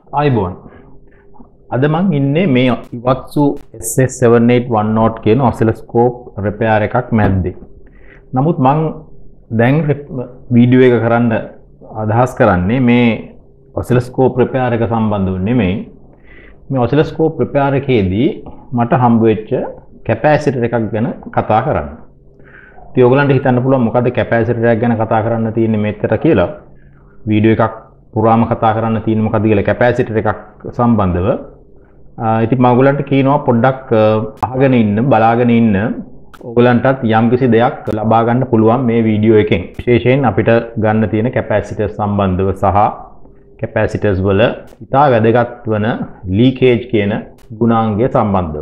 ආයිබෝන් අද මං ඉන්නේ මේ Iwatsu SS7810 කියන ඔසිලොස්කෝප් රිපෙයාර් එකක් මැද්දේ. නමුත් මං දැන් වීඩියෝ එක කරන්න අදහස් කරන්නේ මේ ඔසිලොස්කෝප් රිපෙයාර් එක සම්බන්ධව නෙමෙයි. මේ ඔසිලොස්කෝප් රිපෙයාර් එකේදී මට හම්බ වෙච්ච කැපැසිටර් එකක් ගැන කතා කරන්න. ඉතින් ඔයගලන්ට හිතන්න පුළුවන් මොකද්ද කැපැසිටර් එකක් ගැන කතා කරන්න තියෙන්නේ මෙතන කියලා. වීඩියෝ එකක් පුරාම කතා කරන්න තියෙන මොකද්ද කියලා කැපැසිටර් එකක් සම්බන්ධව. ඉතින් මම ඔයගලන්ට කියනවා පොඩ්ඩක් අහගෙන ඉන්න බලාගෙන ඉන්න ඔයගලන්ටත් යම්කිසි දෙයක් ලබා ගන්න පුළුවන් මේ වීඩියෝ එකෙන්. විශේෂයෙන් අපිට ගන්න තියෙන කැපැසිටර් සම්බන්ධව සහ කැපැසිටර්ස් වල ඉතා වැදගත් වන ලීකේජ් කියන ගුණාංගය සම්බන්ධව.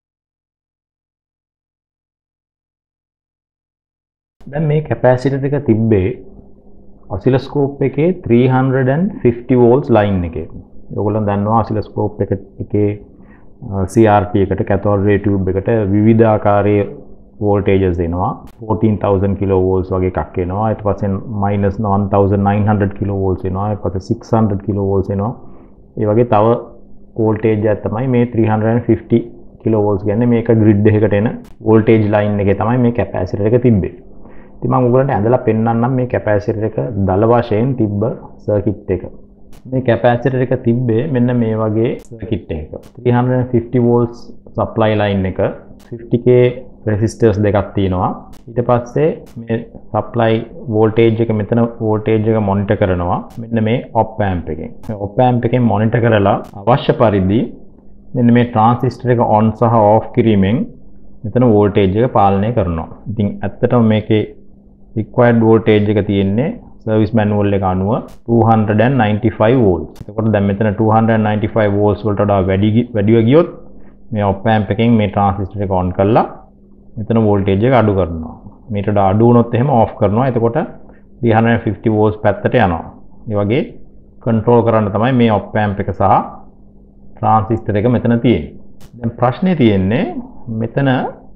දැන් මේ කැපැසිටර් එක තිබ්බේ ඔසිලොස්කෝප් එකේ 350 volts line එකේ. ඔයගොල්ලෝ දන්නවා ඔසිලොස්කෝප් එකේ CRT එකට cathode ray tube එකට විවිධ ආකාරයේ voltages එනවා. 14000 kilovolts වගේ එකක් එනවා. ඊට පස්සේ -1900 kilovolts එනවා. ඊට පස්සේ 600 kilovolts එනවා. ඒ වගේ තව voltage එකක් තමයි මේ 350 kilovolts කියන්නේ මේක grid එකකට එන voltage line එකේ තමයි මේ capacitor එක තිබ්බේ. ඉතින් මම ඔයගලන්ට ඇඳලා පෙන්නන්නම් මේ කැපැසිටර් එක දල වශයෙන් තිබ්බ සර්කිට් එක. මේ කැපැසිටර් එක තිබ්බේ මෙන්න මේ වගේ සර්කිට් එකක. 350 volts supply line එක 50k resistors දෙකක් තියෙනවා. ඊට පස්සේ මේ supply voltage එක මෙතන voltage එක monitor කරනවා මෙන්න මේ op amp එකෙන්. මේ op amp එකෙන් monitor කරලා අවශ්‍ය පරිදි මෙන්න මේ transistor එක on සහ off කිරීමෙන් මෙතන voltage එක පාලනය කරනවා. ඉතින් ඇත්තටම මේකේ required voltage එක තියෙන්නේ service manual එක අනුව 295 volts. එතකොට දැන් මෙතන 295 volts වලට වඩා වැඩිව ගියොත් මේ op amp එකෙන් මේ transistor එක on කරලා මෙතන voltage එක අඩු කරනවා. මේට වඩා අඩු වුණොත් එහෙම off කරනවා. එතකොට 350 volts පැත්තට යනවා. ඒ වගේ control කරන්න තමයි මේ op amp එක සහ transistor එක මෙතන තියෙන්නේ. දැන් ප්‍රශ්නේ තියෙන්නේ මෙතන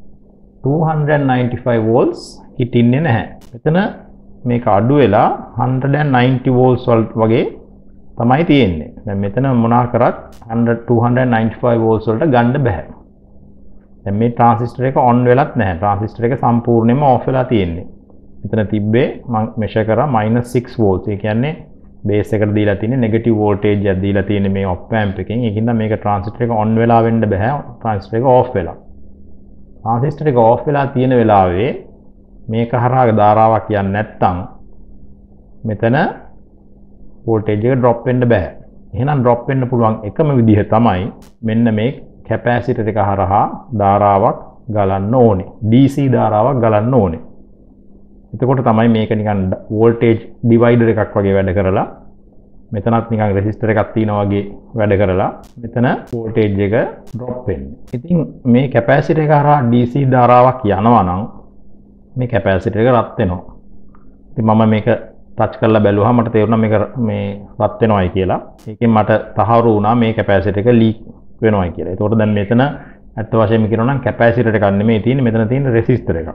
295 volts හිටින්නේ නැහැ. මෙතන මේක අඩු වෙලා 190 volts වගේ තමයි තියෙන්නේ. දැන් මෙතන මොනවා කරත් 295 volts වලට ගන්න බෑ. දැන් මේ transistor එක on වෙලත් නැහැ. transistor එක සම්පූර්ණයෙන්ම off වෙලා තියෙන්නේ. මෙතන තිබ්බේ මම measure කරා -6 volts. ඒ කියන්නේ බේස් එකට දීලා තියෙන්නේ negative voltage එකක් දීලා තියෙන්නේ මේ op amp එකෙන්. ඒකින්ද මේක transistor එක on වෙලා වෙන්න බෑ. transistor එක off වෙලා. transistor එක off වෙලා තියෙන වෙලාවේ මේක හරහා ධාරාවක් යන්නේ නැත්නම් මෙතන voltage එක drop වෙන්න බෑ. එහෙනම් drop වෙන්න පුළුවන් එකම විදිහ තමයි මෙන්න මේ capacitor එක හරහා ධාරාවක් ගලන්න ඕනේ. DC ධාරාවක් ගලන්න ඕනේ. එතකොට තමයි මේක නිකන් voltage divider එකක් වගේ වැඩ කරලා මෙතනත් නිකන් resistor එකක් තියෙනවා වගේ වැඩ කරලා මෙතන voltage එක drop වෙන්නේ. ඉතින් මේ capacitor එක හරහා DC ධාරාවක් යනවා නම් මේ කැපැසිටර් එක රත් වෙනවා. ඉතින් මම මේක ටච් කරලා බැලුවා මට තේරුණා මේක මේ රත් වෙනවායි කියලා. ඒකෙන් මට තහවුරු වුණා මේ කැපැසිටර් එක ලීක් වෙනවායි කියලා. ඒතකොට දැන් මෙතන ඇත්ත වශයෙන්ම කියනවා නම් කැපැසිටර් එකක් නෙමෙයි තියෙන්නේ මෙතන තියෙන රෙසිස්ටර් එකක්.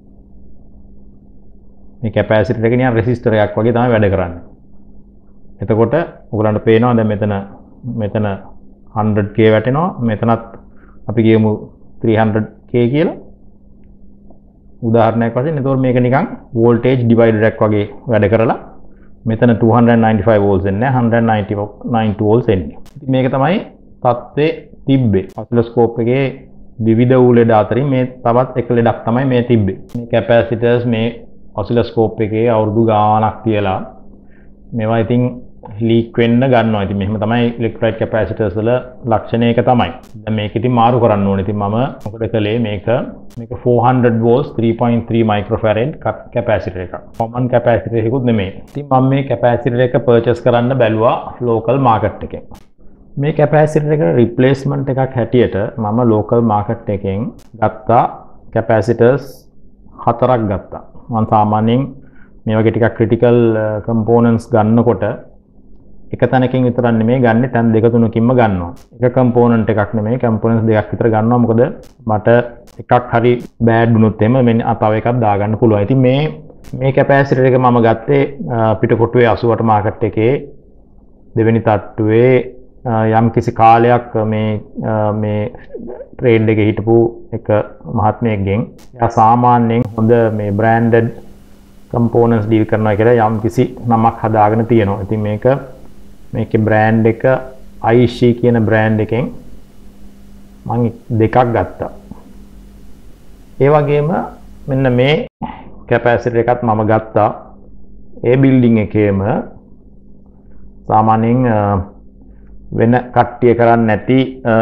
මේ කැපැසිටර් එක නිකන් රෙසිස්ටර් එකක් වගේ තමයි වැඩ කරන්නේ. එතකොට ඔයගලන්ට පේනවා දැන් මෙතන 100k වැටෙනවා. මෙතනත් අපි කියමු 300k කියලා. උදාහරණයක් වශයෙන් එතකොට මේක නිකන් voltage divider එකක් වගේ වැඩ කරලා මෙතන 295 volts එන්නේ 190 volts එන්නේ. ඉතින් මේක තමයි තත්ත්වයේ තිබ්බේ. ඔසිලොස්කෝප් එකේ විවිධ වූ ලෙඩ අතරින් මේ තවත් එක ලෙඩක් තමයි මේ තිබ්බේ. මේ කැපැසිටර්ස් මේ ඔසිලොස්කෝප් එකේ අවුරුදු ගාණක් තියලා මේවා ඉතින් ලීක් වෙන්න ගන්නවා. ඉතින් මෙහෙම තමයි ඉලෙක්ට්‍රොලයිට් කැපැසිටර්ස් වල ලක්ෂණය එක තමයි. දැන් මේක ඉතින් මාරු කරන්න ඕනේ. ඉතින් මම මොකද කළේ මේක 400 volts 3.3 microfarad කැපැසිටර් එකක්. common කැපැසිටර් එකකුත් නෙමෙයි. ඉතින් මම මේ කැපැසිටර් එක purchase කරන්න බැලුවා local market එකෙන්. මේ කැපැසිටර් එක replacement එකක් හැටියට මම local market එකෙන් ගත්තා කැපැසිටර්ස් 4ක් ගත්තා. මම සාමාන්‍යයෙන් මේ වගේ ටිකක් critical components ගන්නකොට එක තැනකින් විතරක් නෙමෙයි ගන්නෙ තැන් දෙක තුනකින්ම ගන්නවා. එක component එකක් නෙමෙයි components දෙකක් විතර ගන්නවා. මොකද මට එකක් හරි bad වුණොත් එහෙම මෙන්න තව එකක් දාගන්න පුළුවන්. ඉතින් මේ කැපැසිටර් එක මම ගත්තේ පිටකොටුවේ 88 මාකට් එකේ දෙවෙනි තට්ටුවේ යම් කිසි කාලයක් මේ ට්‍රේඩ් එකේ හිටපු එක මහත්මයෙක්ගෙන් එයා සාමාන්‍යයෙන් හොඳ මේ බ්‍රෑන්ඩඩ් කම්පෝනන්ට්ස් ඩීල් කරනවා කියලා යම් කිසි නමක් හදාගෙන තියෙනවා. ඉතින් මේකේ බ්‍රෑන්ඩ් එක IC කියන බ්‍රෑන්ඩ් එකෙන් මම දෙකක් ගත්තා. ඒ වගේම මෙන්න මේ කැපැසිටර් එකත් මම ගත්තා. ඒ බිල්ඩින් එකේම සාමාන්‍යයෙන් වෙන කට්ටිය කරන්නේ නැති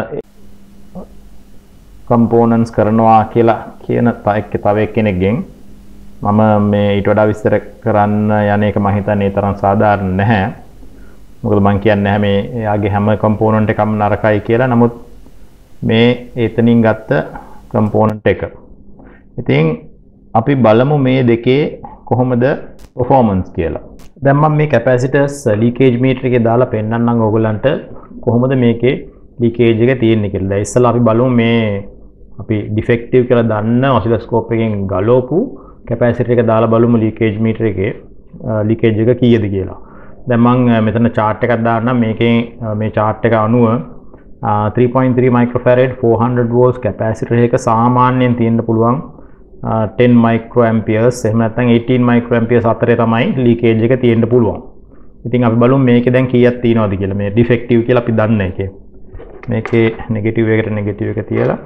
කම්පෝනන්ට්ස් කරනවා කියලා කියන තව එක්කෙනෙක්ගෙන් මම මේ ඊට වඩා විස්තර කරන්න යන එක මම හිතන්නේ තරම් සාධාරණ නැහැ. මොකද මම කියන්නේ නැහැ මේ එයාගේ හැම කම්පෝනන්ට් එකක්ම නරකයි කියලා. නමුත් මේ එතනින් ගත්ත කම්පෝනන්ට් එක. ඉතින් අපි බලමු මේ දෙකේ කොහොමද performance කියලා. දැන් මම මේ capacitors leakage meter එකේ දාලා පෙන්නන්නම් ඔයගොල්ලන්ට කොහොමද මේකේ leakage එක තියෙන්නේ කියලා. දැන් ඉස්සෙල්ලා අපි බලමු මේ අපි defective කියලා දන්න oscilloscope එකෙන් ගලවපු capacitor එක දාලා බලමු leakage meter එකේ leakage එක කීයද කියලා. දැන් මම මෙතන chart එකක් දාන්නම්. මේකේ මේ chart එක අනුව 3.3 microfarad 400 volts capacitor එක සාමාන්‍යයෙන් තියෙන්න පුළුවන් 10 microamperes එහෙම නැත්නම් 18 microamperes අතරේ තමයි leakage එක තියෙන්න පුළුවන්. ඉතින් අපි බලමු මේකේ දැන් කීයක් තියෙනවද කියලා. මේ defective කියලා අපි දන්නේ ඒකේ. මේකේ negative එකට negative එක තියලා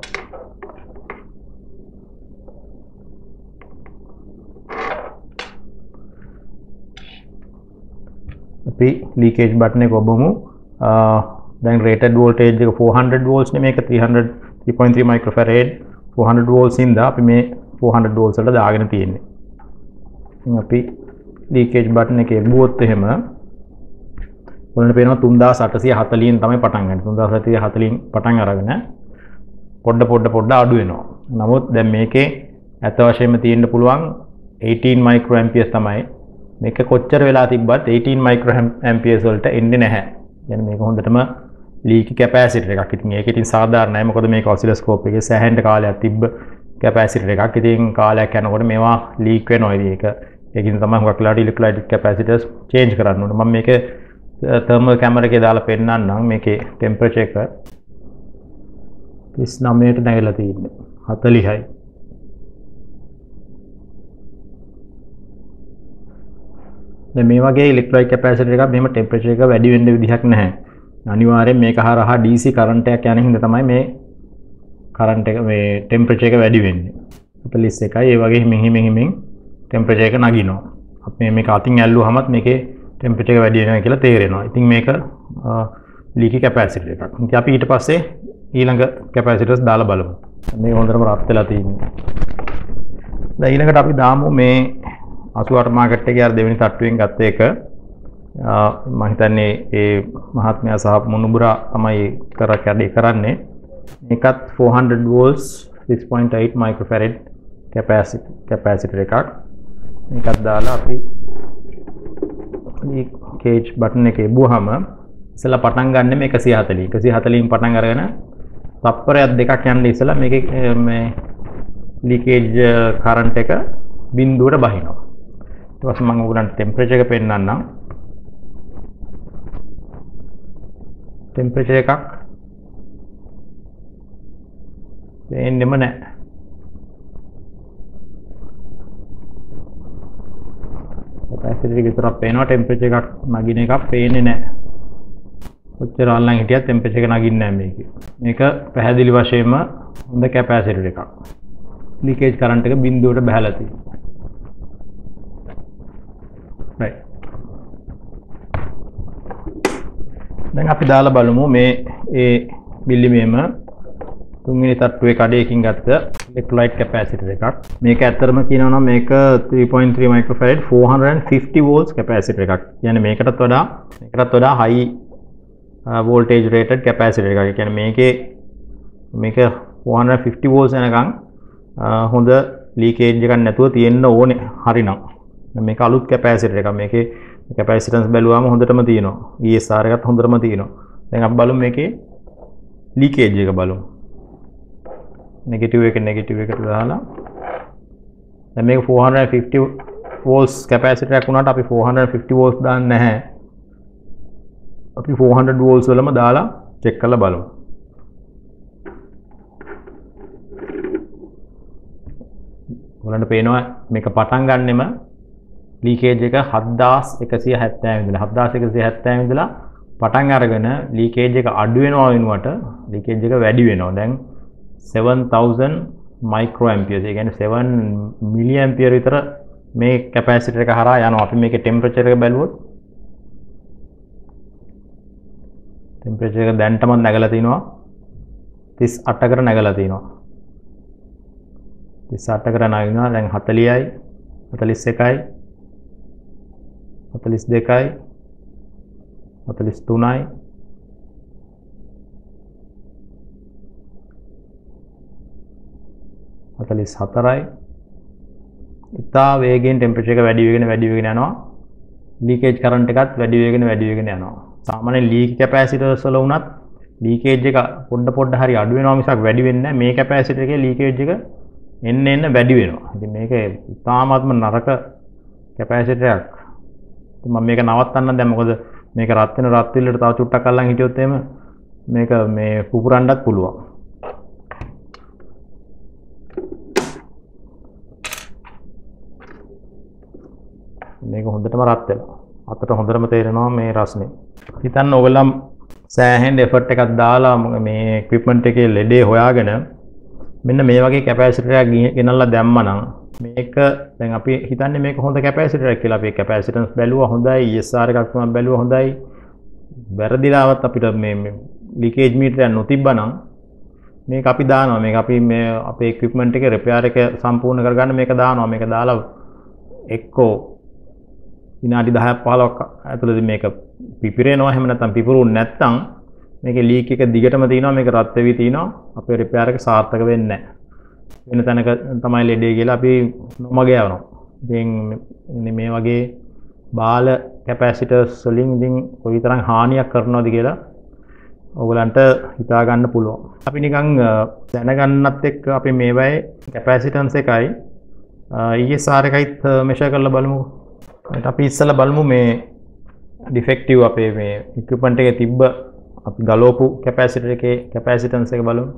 අපි leakage button එක ඔබමු. දැන් rated voltage එක 400 volts නේ. මේක 3.3 microfarad 400 volts ඉඳලා අපි මේ 400 volts වලට දාගෙන තියෙන්නේ. ඉතින් අපි leakage button එකේ බුවොත් එහෙම ඔයාලට පේනවා 3840 තමයි පටන් ගන්න. 3840 පටන් අරගෙන පොඩ අඩු වෙනවා. නමුත් දැන් මේකේ ඇත්ත වශයෙන්ම තියෙන්න පුළුවන් 18 microamperes තමයි. මේක කොච්චර වෙලා තිබ්බත් 18 microamperes වලට එන්නේ නැහැ. يعني මේක හොඳටම leaky capacitor එකක්. ඉතින් ඒක ඉතින් සාධාරණයි. මොකද මේක oscilloscope එකේ සෑහෙන කාලයක් තිබ්බ capacitor එකක්. ඉතින් කාලයක් යනකොට මේවා leak වෙනවා. ඉතින් ඒකින් තමයි හුඟක් වෙලාවට electrolytic capacitors change කරන්න ඕනේ. මම මේක thermal camera එකේ දාලා පෙන්නන්නම්. මේකේ temperature එක 39ට නැගලා තියෙන්නේ. 40යි. දැන් මේ වගේ electrolytic capacitor එකක් මෙහෙම temperature එක වැඩි වෙන්න විදිහක් නැහැ. අනිවාර්යෙන් මේක හරහා DC කරන්ට් එකක් යන හින්දා තමයි මේ කරන්ට් එක මේ temperature එක වැඩි වෙන්නේ. 41යි. ඒ වගේ හිමින් temperature එක නගිනවා. අපි මේක අතින් ඇල්ලුවාමත් මේකේ temperature එක වැඩි වෙනවා කියලා තේරෙනවා. ඉතින් මේක leaky capacitor එකක්. ඉතින් අපි ඊට පස්සේ ඊළඟ capacitors දාලා බලමු. මේ හොඳටම රත් වෙලා තියෙන්නේ. දැන් ඊළඟට අපි දාමු මේ 88 මාකට් එකේ අර දෙවෙනි තට්ටුවෙන් ගත්ත එක. මම හිතන්නේ ඒ මහත්මයා සහ මුනුබුරා තමයි කැඩේ කරන්නේ. මේකත් 400 volts 6.8 microfarad capacitor එකක්. මේකත් දාලා අපි මේ cage button එකේ බුවහම ඉස්සලා පටන් ගන්න මේ 140න් පටන් අරගෙන තප්පරයක් දෙකක් යන්න ඉස්සලා මේකේ මේ leakage current එක බිඳුවට බහිනවා. ඊට පස්සේ මම ඔයගලන්ට temperature එක පෙන්නන්නම්. temperature එකක් පේන්නෙම නැහැ. capacitor එක විතරක් පේනවා. temperature එකක් නගින එකක් පේන්නේ නැහැ. කොච්චර අල්ලන් හිටියත් temperature එක නගින්නේ නැහැ මේකේ. මේක පැහැදිලි වශයෙන්ම හොඳ capacitor එකක්. leakage current එක බිඳුවට බහලා තියෙනවා. right. දැන් අපි දාලා බලමු මේ ඒ මිලිමීම තුන්වෙනි තට්ටුවේ කඩේකින් ගත්ත electrolyte capacitor එකක්. මේක ඇත්තටම කියනවා නම් මේක 3.3 microfarad 450 volts capacitor එකක්. يعني මේකටත් වඩා high voltage rated capacitor එකක්. කියන්නේ මේක 450 volts යනකම් හොඳ leakage එකක් නැතුව තියෙන්න ඕනේ. හරිනම් මේක අලුත් capacitor එකක්. මේකේ capacitance බැලුවාම හොඳටම තියෙනවා. ESR එකත් හොඳටම තියෙනවා. දැන් අපි බලමු මේකේ leakage එක බලමු. negative එකට දාලා දැන් මේක 450 volts capacitor එකක් වුණාට අපි 450 volts දාන්නේ නැහැ. අපි 400 volts වලම දාලා චෙක් කරලා බලමු. ඔයාලන්ට පේනවා මේක පටන් ගන්නෙම ලීකේජ් එක 7170 ඉඳලා 7170 ඉඳලා පටන් අරගෙන ලීකේජ් එක අඩු වෙනවා වෙනුවට ලීකේජ් එක වැඩි වෙනවා. දැන් 7000 මයික්‍රෝ ඇම්පියර්ස්. ඒ කියන්නේ 7 මිලි ඇම්පියර් විතර මේ කැපැසිටර් එක හරහා යනවා. අපි මේකේ ටෙම්පරේචර් එක බැලුවොත් ටෙම්පරේචර් එක දැන්ටම නැගලා තිනවා 38කට නැගලා තිනවා. 38කට නැගිනවා. දැන් 40යි 41යි 42යි 43යි 44යි. ඉතා වේගයෙන් ටෙම්පරේචර් එක වැඩි වෙගෙන යනවා. ලීකේජ් කරන්ට් එකත් වැඩි වෙගෙන යනවා. සාමාන්‍ය ලීක් කැපැසිටර්ස් වල වුණත් ලීකේජ් එක පොඩ හරි අඩු වෙනවා මිසක් වැඩි වෙන්නේ නැහැ. මේ කැපැසිටර් එකේ ලීකේජ් එක එන්න වැඩි වෙනවා. ඉතින් මේක ඉතාමත්ම නරක කැපැසිටරයක්. මම මේක නවත්තන්න දැන් මොකද මේක රත් වෙලට තව චුට්ටක් අල්ලන් හිටියොත් එහෙම මේක මේ පුපුරන්නත් පුළුවන්. මේක හොඳටම රත් වෙලා. අතට හොඳටම තේරෙනවා මේ රස්නේ. හිතන්න ඔයගොල්ලන් සෑහෙන එෆර්ට් එකක් දාලා මේ equipment එකේ ලෙඩේ හොයාගෙන මෙන්න මේ වගේ කැපැසිටරයක් ගෙනල්ලා දැම්මනම් මේක දැන් අපි හිතන්නේ මේක හොඳ කැපැසිටරයක් කියලා. අපි කැපැසිටන්ස් බැලුවා හොඳයි, ESR එකක් තමයි බැලුවා හොඳයි. වැරදිලාවත් අපිට මේ ලීකේජ් මීටරයක් නොතිබ්බනම් මේක අපි දානවා. මේක අපි මේ අපේ equipment එකේ repair එක සම්පූර්ණ කරගන්න මේක දානවා. මේක දාලා එක්කෝ විනාඩි 10ක් 15ක් ඇතුළතදී මේක පිපිරෙනවා. එහෙම නැත්නම් පිපුරුන්නේ නැත්නම් මේකේ ලීක් එක දිගටම තියෙනවා. මේක රත් වෙවි තියෙනවා. අපේ රිපෙයාර් එක සාර්ථක වෙන්නේ නැහැ. වෙන තැනක තමයි ලෙඩේ කියලා අපි නොමග යවනවා. ඉතින් මේ වගේ බාල කැපැසිටර්ස් වලින් ඉතින් කොයිතරම් හානියක් කරනවද කියලා ඔයගලන්ට හිතා ගන්න පුළුවන්. අපි නිකන් දැනගන්නත් එක්ක අපි මේවයේ කැපැසිටන්ස් එකයි ESR එකයිත් මෙෂර් කරලා බලමු. අපි ඉස්සෙල්ලා බලමු මේ ඩිෆෙක්ටිව් අපේ මේ ඉක්විප්මන්ට් එකේ තිබ්බ අපි ගලවපු කැපැසිටර් එකේ කැපැසිටන්ස් එක බලමු.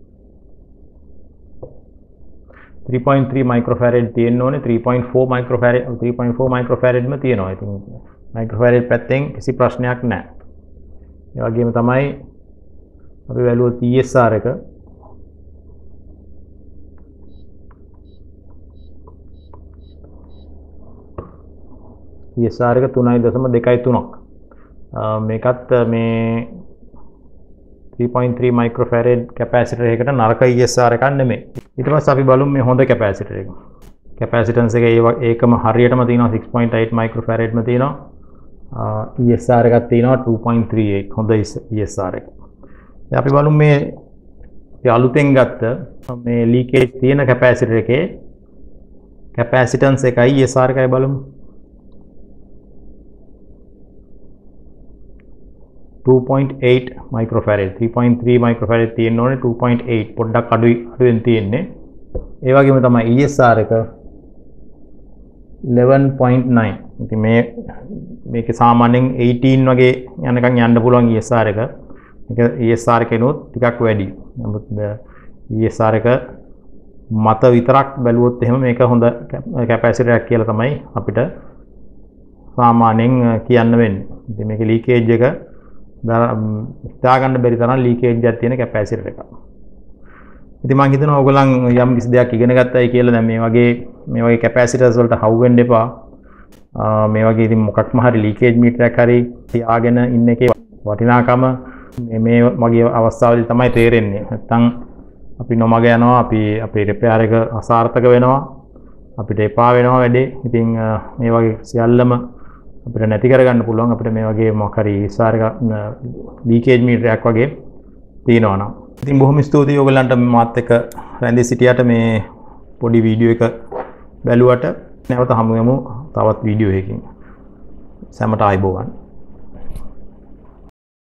3.3 මයික්‍රෝෆැරඩ් තියෙන්න ඕනේ. 3.4 මයික්‍රෝෆැරඩ්ම තියෙනවා. ඉතින් මයික්‍රෝෆැරඩ් පැත්තෙන් කිසි ප්‍රශ්නයක් නැහැ. ඒ වගේම තමයි අපි වැළුවොත් ESR එක ESR එක 3.23ක්. මේකත් මේ 3.3 මයික්‍රෝෆැරඩ් කැපැසිටර් එකකට නරක ESR එකක් නෙමෙයි. ඊට පස්සේ අපි බලමු මේ හොඳ කැපැසිටර් එක. කැපැසිටන්ස් එක ඒකම හරියටම තියෙනවා 6.8 මයික්‍රෝෆැරඩ්ම තියෙනවා. ESR එකක් තියෙනවා 2.38 හොඳ ESR එක. දැන් අපි බලමු මේ අලුතෙන් ගත්ත මේ ලීකේජ් තියෙන කැපැසිටර් එකේ කැපැසිටන්ස් එකයි ESR එකයි බලමු. 2.8 මයික්‍රෝෆැරඩ් 3.3 මයික්‍රෝෆැරඩ් තියෙන්න ඕනේ 2.8 පොඩ්ඩක් අඩුවෙන් තියෙන්නේ. ඒ වගේම තමයි ESR එක 11.9. ඉතින් මේක සාමාන්‍යයෙන් 18 වගේ යනකම් යන්න පුළුවන් ESR එක. මේක ESR එකනොත් ටිකක් වැඩි. නමුත් ESR එක මත විතරක් බැලුවොත් එහෙම මේක හොඳ කැපැසිටරයක් කියලා තමයි අපිට සාමාන්‍යයෙන් කියන්න වෙන්නේ. ඉතින් මේක ලීකේජ් එක හිතා ගන්න බැරි තරම් ලීකේජ් එකක් තියෙන කැපැසිටර් එකක්. ඉතින් මම හිතනවා ඔයගොල්ලන් යම් කිසි දෙයක් ඉගෙන ගත්තයි කියලා දැන් මේ වගේ කැපැසිටර්ස් වලට හවු වෙන්න එපා. මේ වගේ ඉතින් මොකක්ම හරි ලීකේජ් මීටරයක් හරි තියාගෙන ඉන්න එකේ වටිනාකම මේ වගේ අවස්ථාවලදී තමයි තේරෙන්නේ. නැත්තම් අපි නොමග යනවා, අපේ රිපෙයාර් එක අසාර්ථක වෙනවා, අපිට එපා වෙනවා වැඩේ. ඉතින් මේ වගේ සියල්ලම අපිට නැති කරගන්න පුළුවන් අපිට මේ වගේ මොකක් හරි ESR එක ලීකේජ් මීටරයක් වගේ තියෙනවා නම්. ඉතින් බොහොම ස්තුතියි ඔයගලන්ට මාත් එක්ක රැඳී සිටියට මේ පොඩි වීඩියෝ එක බැලුවට. නැවත හමු වෙමු තවත් වීඩියෝ එකකින්. සැමට ආයුබෝවන්.